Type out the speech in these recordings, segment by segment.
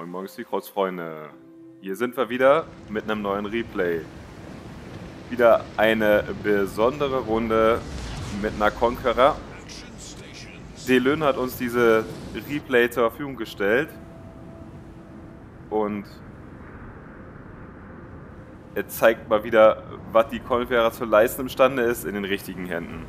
Moin Moin, Seacross-Freunde. Hier sind wir wieder mit einem neuen Replay. Wieder eine besondere Runde mit einer Conqueror. Delön hat uns diese Replay zur Verfügung gestellt. Und er zeigt mal wieder, was die Conqueror zu leisten imstande ist in den richtigen Händen.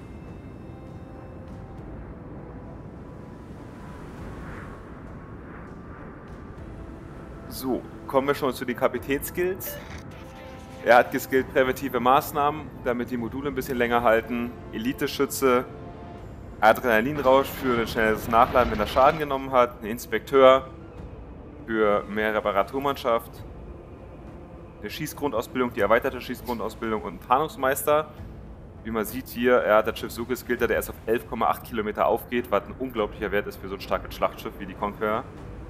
So, kommen wir schon zu den Kapitänskills. Er hat geskillt präventive Maßnahmen, damit die Module ein bisschen länger halten. Elite-Schütze, Adrenalinrausch für ein schnelles Nachladen, wenn er Schaden genommen hat. Ein Inspekteur für mehr Reparaturmannschaft. Eine Schießgrundausbildung, die erweiterte Schießgrundausbildung und ein Tarnungsmeister. Wie man sieht hier, er hat das Schiff so geskillt, dass er erst auf 11,8 Kilometer aufgeht, was ein unglaublicher Wert ist für so ein starkes Schlachtschiff wie die Conqueror.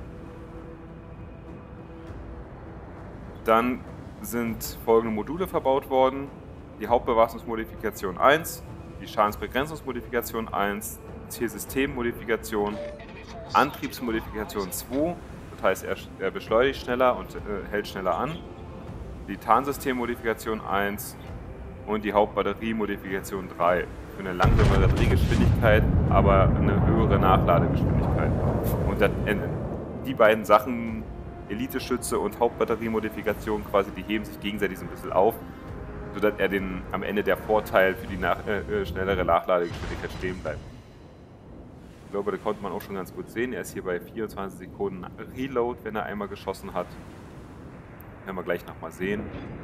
Dann sind folgende Module verbaut worden: die Hauptbewaffnungsmodifikation 1, die Schadensbegrenzungsmodifikation 1, Zielsystemmodifikation, Antriebsmodifikation 2, das heißt er beschleunigt schneller und hält schneller an, die Tarnsystemmodifikation 1 und die Hauptbatteriemodifikation 3 für eine langsamere Drehgeschwindigkeit, aber eine höhere Nachladegeschwindigkeit. Und die beiden Sachen, Elite-Schütze und Hauptbatteriemodifikation, quasi, die heben sich gegenseitig so ein bisschen auf, sodass er am Ende der Vorteil für die schnellere Nachladegeschwindigkeit stehen bleibt. Ich glaube, das konnte man auch schon ganz gut sehen. Er ist hier bei 24 Sekunden Reload, wenn er einmal geschossen hat. Werden wir gleich nochmal sehen.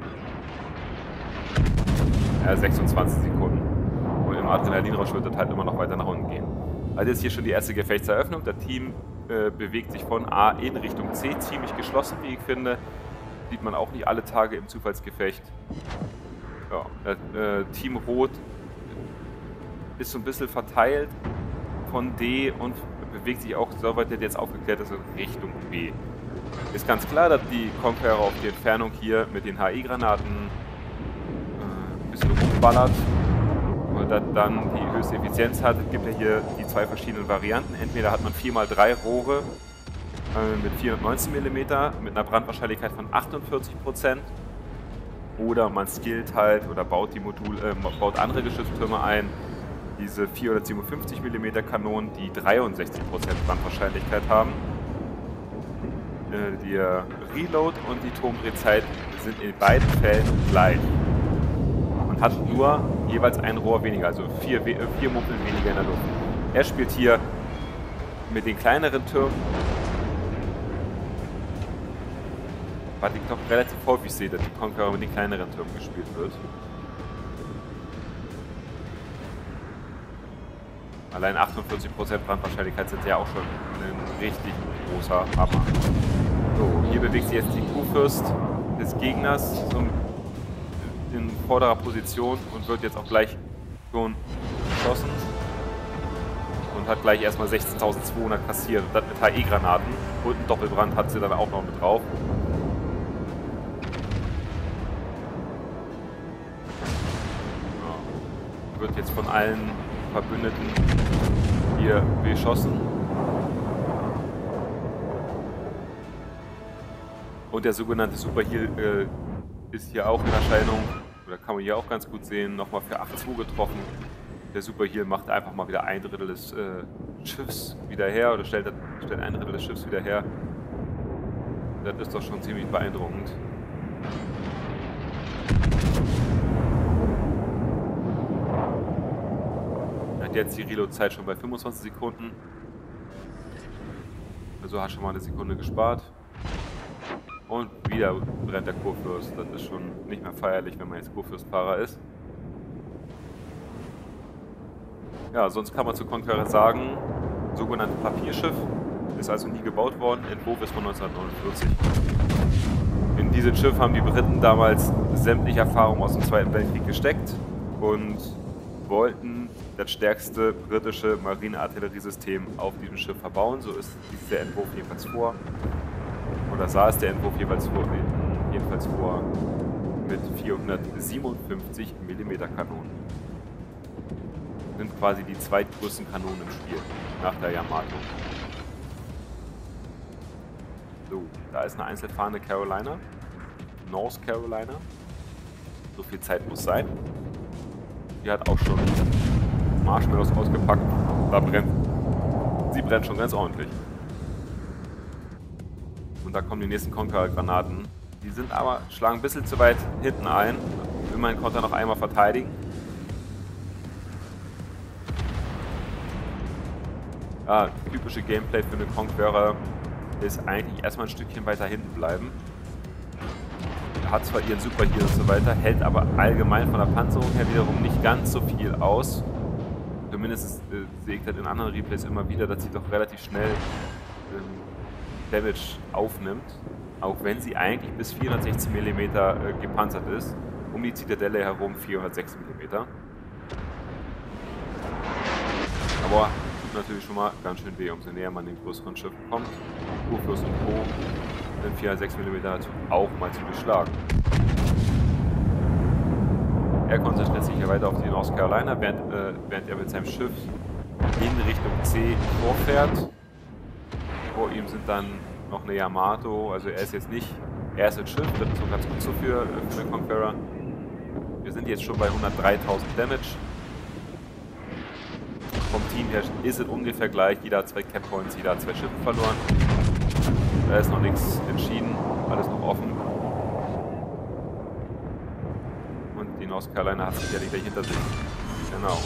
Ja, 26 Sekunden. Und im Adrenalinrausch wird das halt immer noch weiter nach unten gehen. Also jetzt hier schon die erste Gefechtseröffnung. Das Team bewegt sich von A in Richtung C, ziemlich geschlossen, wie ich finde. Sieht man auch nicht alle Tage im Zufallsgefecht. Ja, Team Rot ist so ein bisschen verteilt von D und bewegt sich auch, soweit das jetzt aufgeklärt ist, in Richtung B. Ist ganz klar, dass die Conqueror auf die Entfernung hier mit den HE-Granaten ein bisschen rumballert und das dann die höchste Effizienz hat. Es gibt ja hier die zwei verschiedenen Varianten. Entweder hat man 4x3 Rohre mit 419 mm mit einer Brandwahrscheinlichkeit von 48%, oder man skillt halt oder baut baut andere Geschütztürme ein, diese 457 mm Kanonen, die 63% Brandwahrscheinlichkeit haben. Der Reload und die Turmdrehzeit sind in beiden Fällen gleich. Man hat nur jeweils ein Rohr weniger, also vier Muppel weniger in der Luft. Er spielt hier mit den kleineren Türmen, was ich doch relativ häufig sehe, dass die Conqueror mit den kleineren Türmen gespielt wird. Allein 48% Brandwahrscheinlichkeit sind ja auch schon ein richtig großer Hammer. So, hier bewegt sich jetzt die Kurfürst des Gegners in vorderer Position und wird jetzt auch gleich schon geschossen und hat gleich erstmal 16.200 kassiert. Und das mit HE-Granaten und einen Doppelbrand hat sie dann auch noch mit drauf. Ja. Wird jetzt von allen Verbündeten hier beschossen. Und der sogenannte Superheal ist hier auch in Erscheinung, oder kann man hier auch ganz gut sehen, nochmal für 8-2 getroffen. Der Superheal macht einfach mal wieder ein Drittel des Schiffs wieder her, oder stellt ein Drittel des Schiffs wieder her. Das ist doch schon ziemlich beeindruckend. Hat jetzt die Reload-Zeit schon bei 25 Sekunden. Also hat schon mal eine Sekunde gespart. Und wieder brennt der Kurfürst. Das ist schon nicht mehr feierlich, wenn man jetzt Kurfürstfahrer ist. Ja, sonst kann man zu Conqueror sagen, sogenanntes Papierschiff, ist also nie gebaut worden, Entwurf ist von 1949. In dieses Schiff haben die Briten damals sämtliche Erfahrungen aus dem Zweiten Weltkrieg gesteckt und wollten das stärkste britische Marineartilleriesystem auf diesem Schiff verbauen. So ist der Entwurf jedenfalls vor. Oder sah es der Entwurf jedenfalls vor mit 457 mm Kanonen. Sind quasi die zweitgrößten Kanonen im Spiel, nach der Yamato. So, da ist eine einzeln fahrende Carolina. North Carolina. So viel Zeit muss sein. Die hat auch schon Marshmallows ausgepackt. Da brennt. Sie brennt schon ganz ordentlich. Und da kommen die nächsten Conqueror-Granaten. Die sind aber, schlagen ein bisschen zu weit hinten ein. Immerhin konnte er noch einmal verteidigen. Ja, typische Gameplay für eine Conqueror ist eigentlich erstmal ein Stückchen weiter hinten bleiben. Er hat zwar ihren Superheal und so weiter, hält aber allgemein von der Panzerung her wiederum nicht ganz so viel aus. Zumindest sehe ich das in anderen Replays immer wieder, dass sie doch relativ schnell Damage aufnimmt. Auch wenn sie eigentlich bis 460 mm gepanzert ist. Um die Zitadelle herum 406 mm. Aber tut natürlich schon mal ganz schön weh, umso näher man den größeren Schiffen kommt. Kurfürst und Co. sind 406 mm natürlich auch mal zu durchschlagen. Er konzentriert sich hier weiter auf die North Carolina, während er mit seinem Schiff in Richtung C vorfährt. Vor ihm sind dann noch eine Yamato, also er ist jetzt nicht, er ist ein Schiff, das ist so ganz gut so für eine Conqueror. Wir sind jetzt schon bei 103.000 Damage. Vom Team her ist es ungefähr gleich, jeder hat 2 Cap Points, jeder hat 2 Schiffe verloren. Da ist noch nichts entschieden, alles noch offen. Und die North Carolina hat sich ja gleich hinter sich. Genau.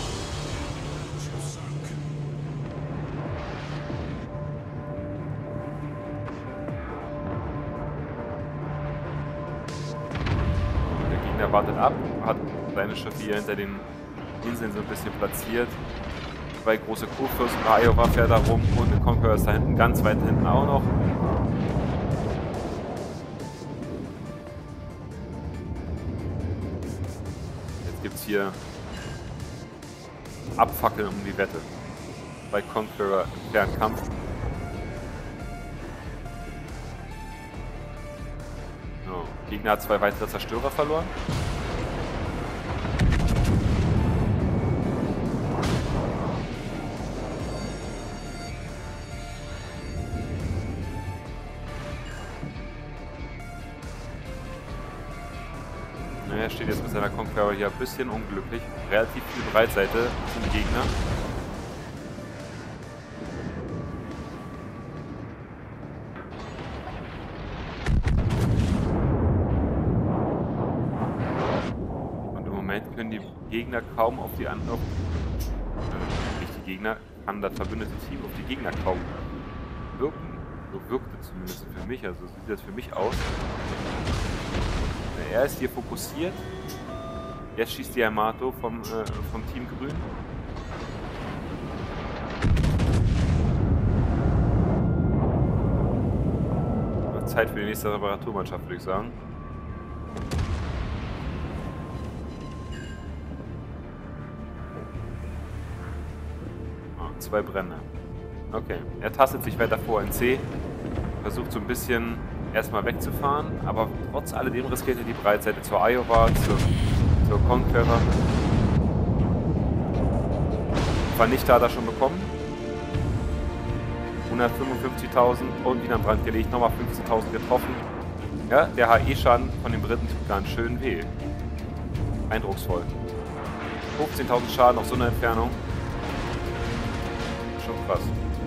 Der wartet ab, hat seine Schiffe hier hinter den Inseln so ein bisschen platziert. 2 große Kurfürsten, eine Iowa fährt da rum und eine Conqueror ist da hinten, ganz weit hinten auch noch. Jetzt gibt es hier Abfackeln um die Wette. Bei Conqueror im Fernkampf. Gegner hat 2 weitere Zerstörer verloren. Er steht jetzt mit seiner Conqueror hier ein bisschen unglücklich. Relativ viel Breitseite zum Gegner. Können die Gegner kaum auf die anderen, nicht die Gegner, kann das verbündete Team auf die Gegner kaum wirken. So wirkt es zumindest für mich, also sieht das für mich aus. Er ist hier fokussiert. Jetzt schießt die Yamato vom Team Grün. Zeit für die nächste Reparaturmannschaft, würde ich sagen. 2 Brände. Okay, er tastet sich weiter vor in C, versucht so ein bisschen erstmal wegzufahren, aber trotz alledem riskiert er die Breitseite zur Iowa, zur Conqueror. Vernichter hat er schon bekommen. 155.000 und wieder ein Brand gelegt, nochmal 15.000 getroffen. Ja, der HE-Schaden von den Briten tut ganz schön weh. Eindrucksvoll. 15.000 Schaden auf so einer Entfernung. Schon krass.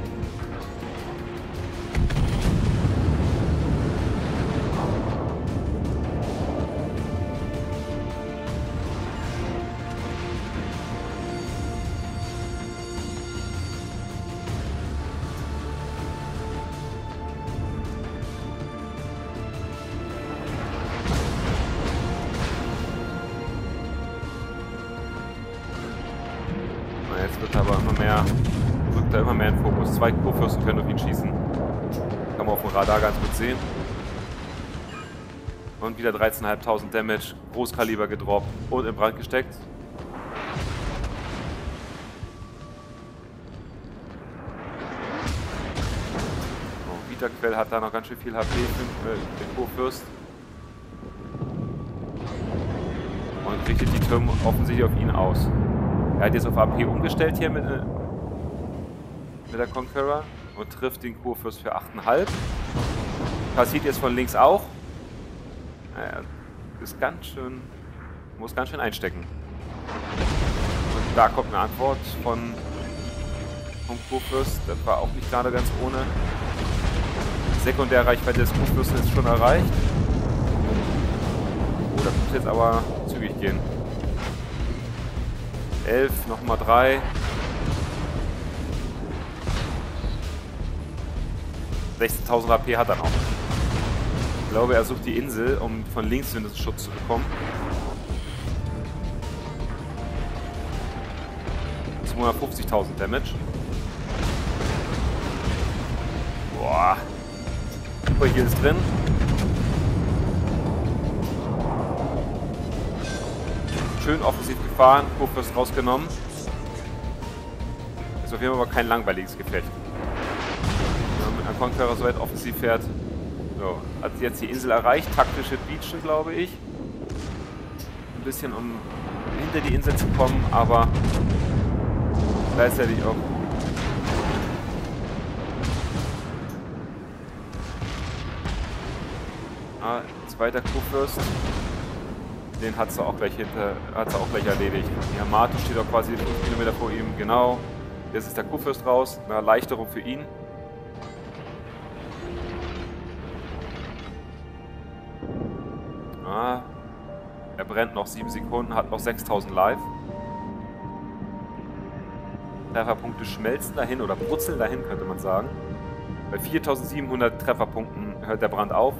Jetzt wird aber immer mehr, rückt er immer mehr in den Fokus. 2 Kurfürsten können auf ihn schießen. Kann man auf dem Radar ganz gut sehen. Und wieder 13.500 Damage, Großkaliber gedroppt und in Brand gesteckt. Oh, Vitaquell hat da noch ganz schön viel HP für den Kurfürst. Und richtet die Türme offensichtlich auf ihn aus. Er hat jetzt auf AP umgestellt hier mit der Conqueror und trifft den Kurfürst für 8,5. Passiert jetzt von links auch. Naja, ist ganz schön... Muss ganz schön einstecken. Und da kommt eine Antwort vom Kurfürst. Das war auch nicht gerade ganz ohne. Sekundärreichweite des Kurfürsten ist schon erreicht. Oh, das muss jetzt aber zügig gehen. 11, nochmal 3. 16.000 AP hat er noch. Ich glaube, er sucht die Insel, um von links zumindest Schutz zu bekommen. 250.000 Damage. Boah. Super, hier ist drin. Schön offensiv gefahren, Kurfürst rausgenommen. Ist auf jeden Fall aber kein langweiliges Gefecht. Wenn man mit einer Conqueror so weit offensiv fährt. So, hat jetzt die Insel erreicht, taktische Beachen, glaube ich. Ein bisschen, um hinter die Insel zu kommen, aber gleichzeitig auch. Zweiter Kurfürst. Den hat sie auch gleich erledigt. Die Yamato steht auch quasi 5 Kilometer vor ihm, genau. Jetzt ist der Kurfürst raus, eine Erleichterung für ihn. Er brennt noch 7 Sekunden, hat noch 6.000 Live. Trefferpunkte schmelzen dahin oder brutzeln dahin, könnte man sagen. Bei 4.700 Trefferpunkten hört der Brand auf.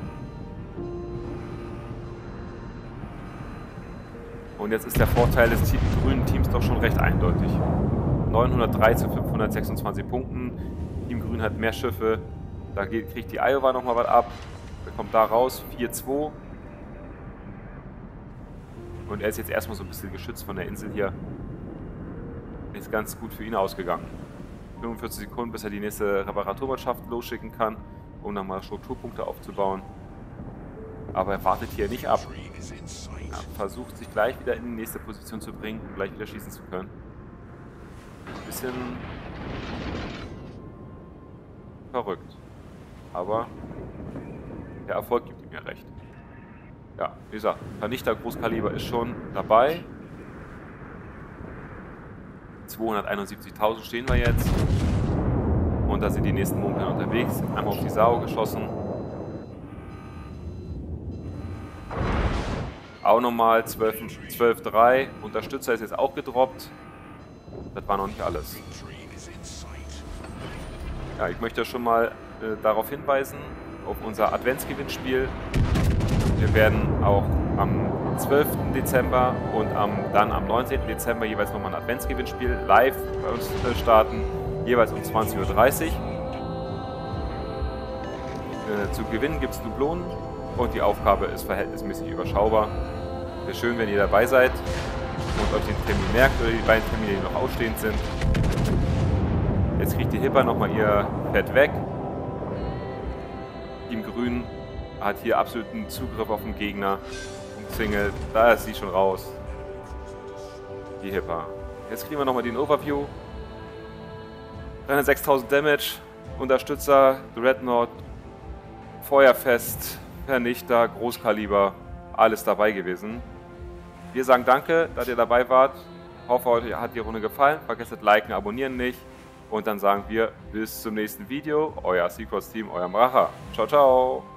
Und jetzt ist der Vorteil des grünen Teams doch schon recht eindeutig. 903 zu 526 Punkten. Team Grün hat mehr Schiffe. Da kriegt die Iowa nochmal was ab. Der kommt da raus. 4-2. Und er ist jetzt erstmal so ein bisschen geschützt von der Insel hier. Ist ganz gut für ihn ausgegangen. 45 Sekunden, bis er die nächste Reparaturmannschaft losschicken kann, um nochmal Strukturpunkte aufzubauen. Aber er wartet hier nicht ab. Er versucht sich gleich wieder in die nächste Position zu bringen, um gleich wieder schießen zu können. Ein bisschen verrückt. Aber der Erfolg gibt ihm ja recht. Ja, wie gesagt, Vernichter Großkaliber ist schon dabei. 271.000 stehen wir jetzt. Und da sind die nächsten Mumpeln unterwegs. Einmal auf die Sau geschossen. Auch nochmal 12-3. Unterstützer ist jetzt auch gedroppt. Das war noch nicht alles. Ja, ich möchte schon mal darauf hinweisen, auf unser Adventsgewinnspiel. Wir werden auch am 12. Dezember und dann am 19. Dezember jeweils nochmal ein Adventsgewinnspiel live bei uns starten, jeweils um 20:30 Uhr. Zu gewinnen gibt es Dublonen und die Aufgabe ist verhältnismäßig überschaubar. Wäre schön, wenn ihr dabei seid und euch den Termin merkt oder die beiden Termine, die noch ausstehend sind. Jetzt kriegt die Hipper nochmal ihr Fett weg. Team Grün hat hier absoluten Zugriff auf den Gegner. Umzingelt. Da ist sie schon raus. Die Hipper. Jetzt kriegen wir nochmal den Overview. 306.000 Damage. Unterstützer, Dreadnought, Feuerfest, Vernichter, Großkaliber. Alles dabei gewesen. Wir sagen danke, dass ihr dabei wart. Hoffe, euch hat die Runde gefallen. Vergesst das Liken, Abonnieren nicht. Und dann sagen wir bis zum nächsten Video. Euer Seacross Team, euer Mracher. Ciao, ciao.